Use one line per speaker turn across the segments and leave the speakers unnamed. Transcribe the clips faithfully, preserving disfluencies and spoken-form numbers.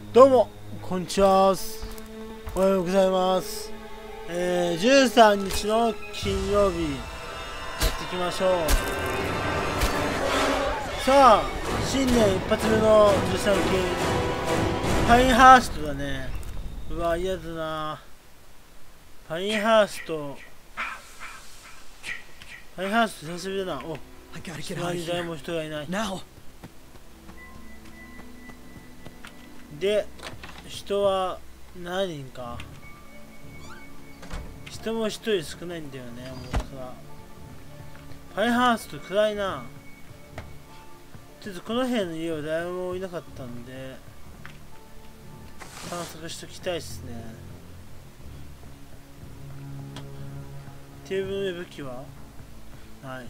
どうもこんにちは。おはようございます。えー、じゅうさんにちの金曜日やっていきましょう。さあ新年一発目のじゅうさん金パインハーストだね。うわ嫌だな。パインハーストパインハースト久しぶりだな。お島に誰も人がいない。で人は何人か。人も一人少ないんだよね。もうさパインハースト暗いな。ちょっとこの辺の家は誰もいなかったんで探索しときたいっすね。テーブルの上武器はない。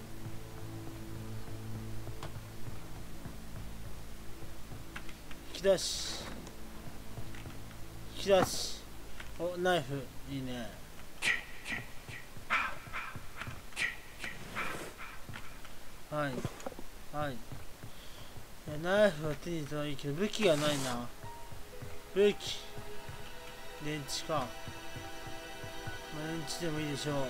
引き出し引き出しおナイフいいね。はいはい。ナイフは手に入れたらいいけど武器がないな。武器電池か、まあ、電池でもいいでしょう。はい。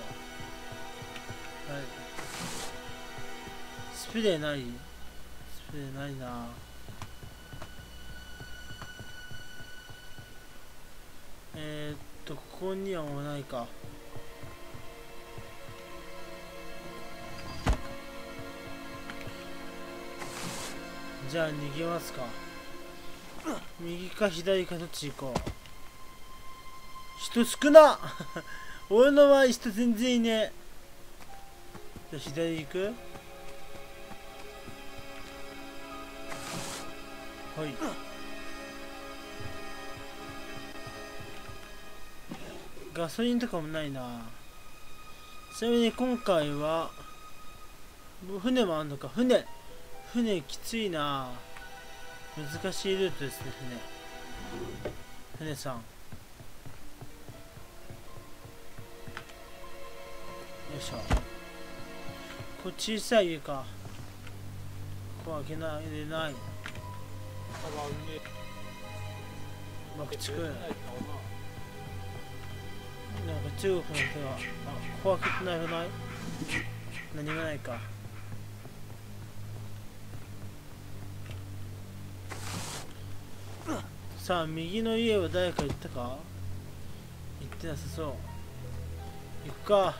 スプレーない。スプレーないな。えー、っとここにはもうないか。じゃあ逃げますか。右か左かどっち行こう。人少な俺の場合人全然いねえ。じゃあ左行く。はい。ガソリンとかもないな。ちなみに今回は船もあんのか。船船きついな。難しいルートですね。船船さんよいしょ。これ小さい家か。ここ開けないでない。爆竹なんか中国の人が、あ、ここ開けてない。ない何もないか。さあ右の家は誰か行ったか。行ってなさそう。行くか。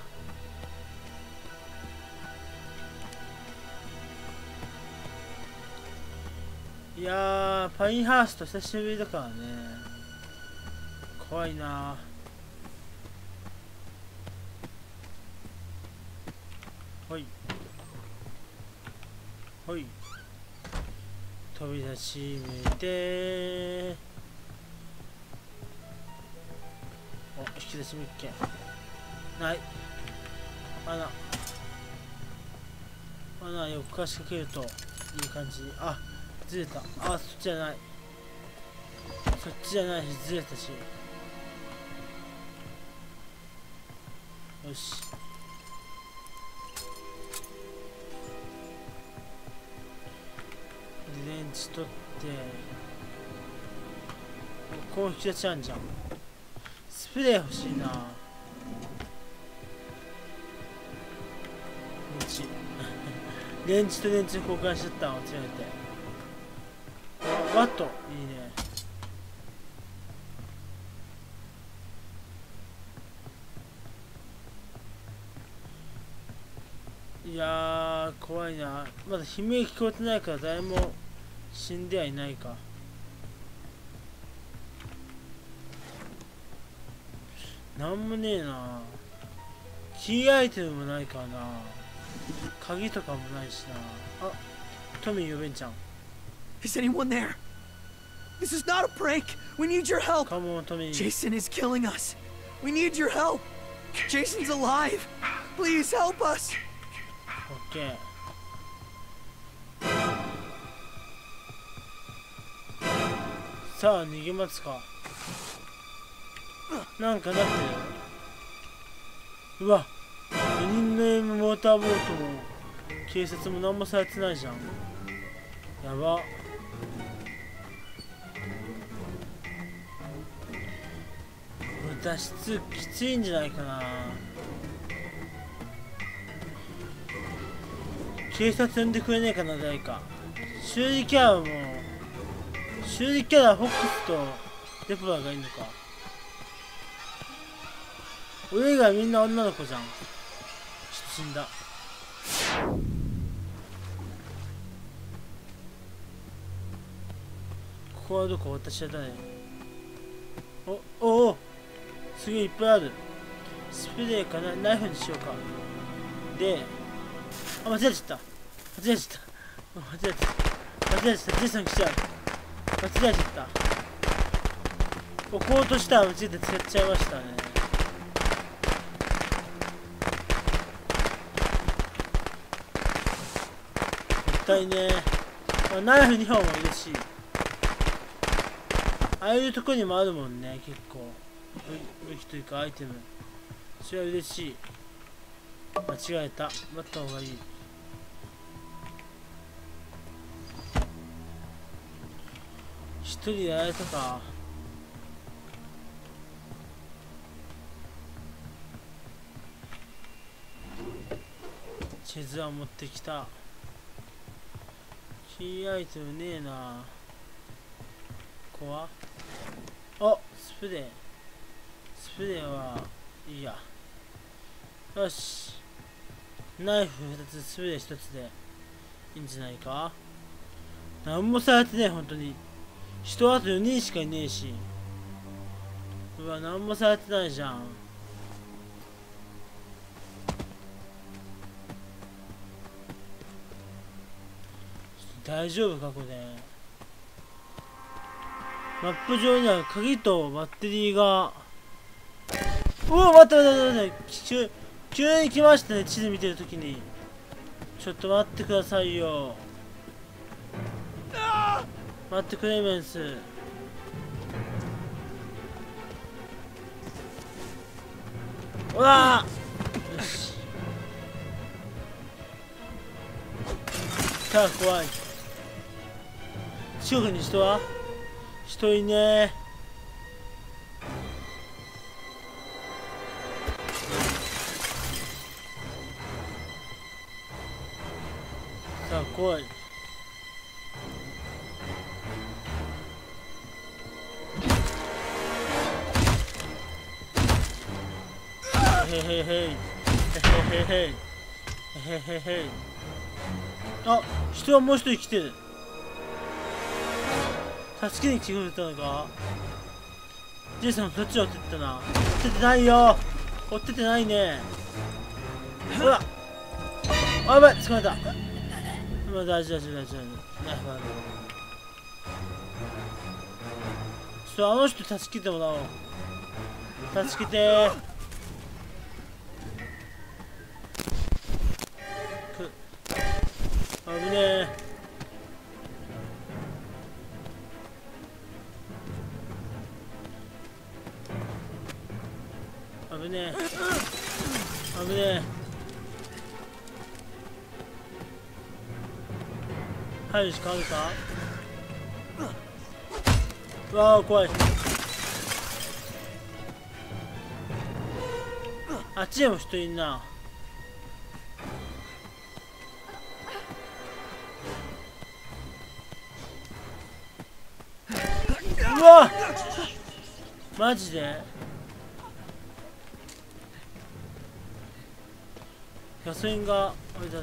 いやーパインハースト久しぶりだからね。怖いな。はいはい飛び出しめて。お引き出しも一件ない。穴穴横から仕掛けるといい感じ。あずれた。あそっちじゃない。そっちじゃないしずれたし。よし電池取ってこう引き出しあんじゃん。スプレー欲しいな。電池電池と電池交換しちゃった。間違えて。ワットいいね。いやー怖いな。まだ悲鳴聞こえてないから誰も死んではいないか。なんもねえな。キーアイテムもないからな。鍵とかもないしな。あトミー呼べんちゃん。
Is anyone there? This is not a prank. We need your help.
Come on, Tommy.
Jason is killing us. We need your help. Jason's alive. Please help us.
Okay. さあ逃げますか。なんかなってる。うわよにんの M モーターボートも警察も何もされてないじゃん。やば。 脱出きついんじゃないかな。警察呼んでくれねえかな、誰か。修理キャラはもう修理キャラはフォックスとデポラがいいのか。俺以外みんな女の子じゃん。死んだ。ここはどこ？私は誰？お、おお、すげえいっぱいある。スプレーかな、ナイフにしようか。で、あ、間違えちゃった。間違えちゃった。間違えちゃった。間違えちゃった。ジェイソン来ちゃう。間違えちゃった。置こうとしたら間違えて使っちゃいましたね。もったいねえ。あ、ナイフにほんも嬉しい。ああいうとこにもあるもんね、結構。武器というかアイテム。それは嬉しい。間違えた。待った方がいい。一人でやられたか。地図は持ってきた。キーアイテムねえな。ここはあ、スプレー。スプレーはいいや。よし。ナイフふたつ、スプレーひとつでいいんじゃないか。なんもされてねえ、ほんとに。人あとよにんしかいねえし。うわ、なんもされてないじゃん。大丈夫かこれ。マップ上には鍵とバッテリーが。うわ、待って待って待って急急に来ましたね、地図見てるときに。ちょっと待ってくださいよ。待ってくれメンス。うわー、よし。さあ怖い。近くに人は人いねえ。さあ怖い。へへへへへへへへへへ。あ、人はもう一人来てる。助けに来てくれたのか。ジェイソンそっちを追ってったな。追っててないよ。追っててないね。うわっ、あ、やばい、捕まえた。まあ、大丈夫大丈夫大丈夫。ナイフある。ちょっとあの人助けてもらおう。助けてー。く危ねえ。危ねえ危ねえ。入るしかあるか。うわあ怖い。あっちでも人いんな。うわマジでガソリンがあれだ。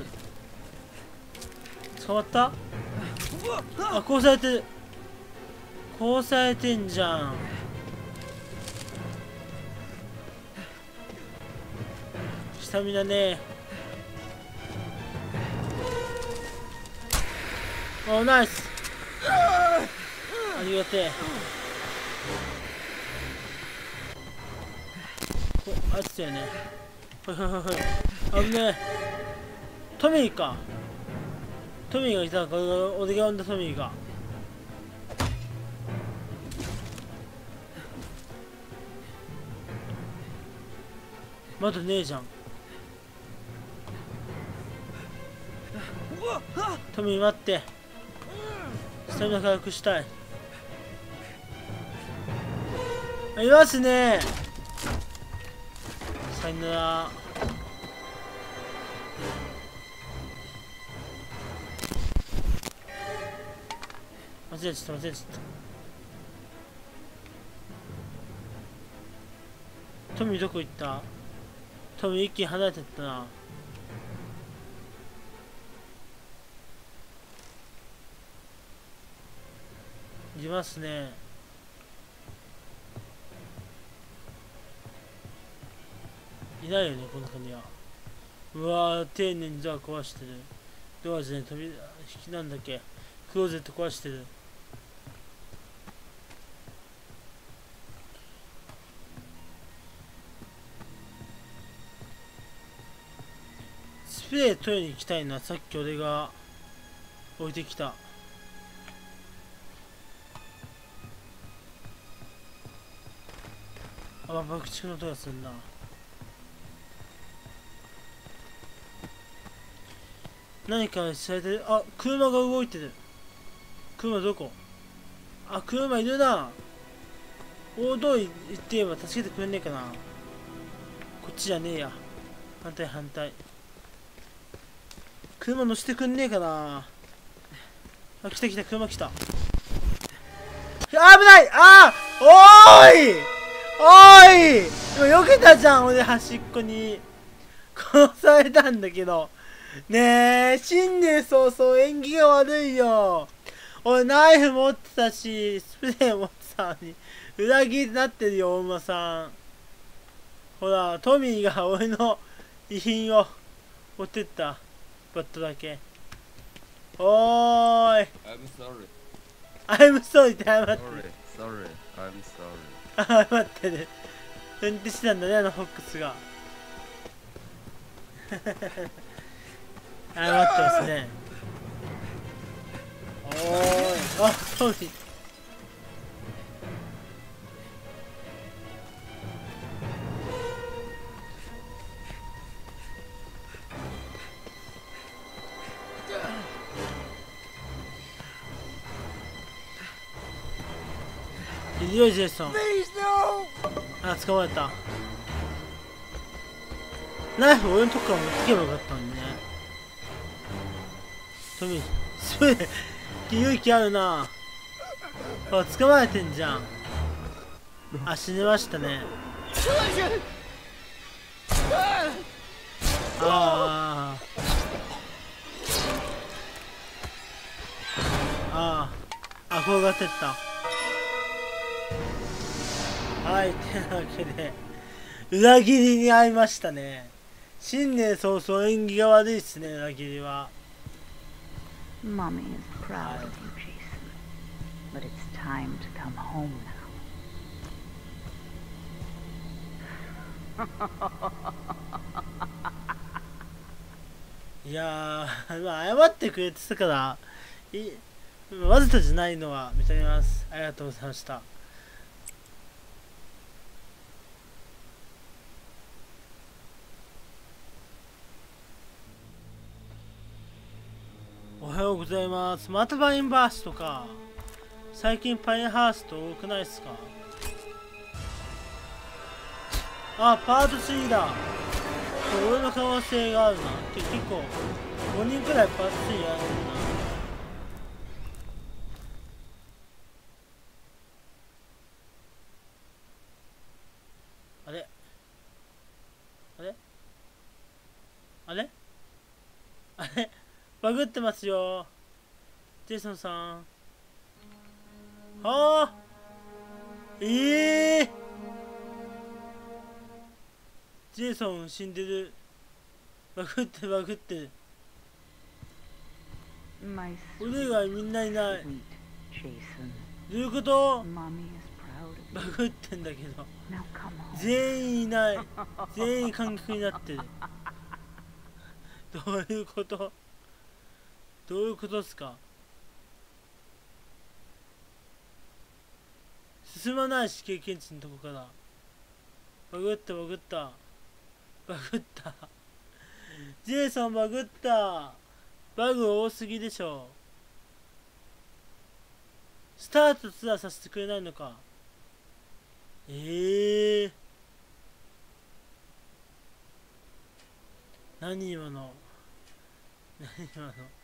捕まった。あ、こうされてる。こうされてんじゃん。スタミナねえ。おナイス。ありがてえ。お、あいつだよね。ほいほいほいほい。危ねえ。トミーか。トミーがいたから、俺が呼んだトミーが。まだねえじゃん。トミー待って。スタミナ回復したい。いますね。 さよなら。間違えちゃった間違えちゃった。トミーどこ行った？トミー一気に離れてったな。いますね。いないよねこの中には。うわー、丁寧にドア壊してる。ドアじゃね、扉引きなんだっけ、クローゼット壊してる。スプレー取りに行きたいな。さっき俺が置いてきた。あ、爆竹の音がするな。何かされてる。あ、車が動いてる。車どこ？あ、車いるな。大通り行って言えば助けてくれねえかな。こっちじゃねえや。反対反対。車乗せてくんねえかな。あ、来た来た、車来た。あ、危ない。あー、おーいおーい、今避けたじゃん。俺端っこに殺されたんだけどねえ。新年早々縁起が悪いよ。俺ナイフ持ってたしスプレー持ってたのに裏切りになってるよ、お馬さん。ほら、トミーが俺の遺品を持ってった。バットだけ。おーい、 I'm sorry って謝ってる。
Sorry, sorry, I'm sorry.
謝ってる。運転してたんだね、あのフォックスが。謝ってますね。おーい、あ、トミー。いるよジェイソン。あ、捕まえた。ナイフ俺のとこから持ってけばよかったのにね。トミー、それ勇気あるな。あ、捕まえてんじゃん。あ、死にましたね。ああああ、憧れてった。はい、てなわけで裏切りに遭いましたね。新年早々縁起が悪いっすね、裏切りは。
Mommy is proud of you, Jason. But it's time to come home now.
いやー、まあ謝ってくれてたからいわざとじゃないのは認めます。ありがとうございました。おはようございます。またパインバーストか。最近パインハースト多くないっすか？あ、パートスリーだ。俺の可能性があるな。結構ごにんくらいパートスリーやるんだな。あれあれあれあれバグってますよジェイソンさん。はあ、ええー、ジェイソン死んでる。バグってるバグってる。
My
俺以外みんないない。
sweet Jason.
どういうこと？
Mommy is proud
バ
of you.
グってんだけど
Now come home.
全員いない。全員観客になってる。どういうこと？どういうことっすか？進まないし、経験値のとこから。バグったバグったバグった。ジェイソンバグった。バグ多すぎでしょ。スタートすらさせてくれないのか。ええー、 何今の何今の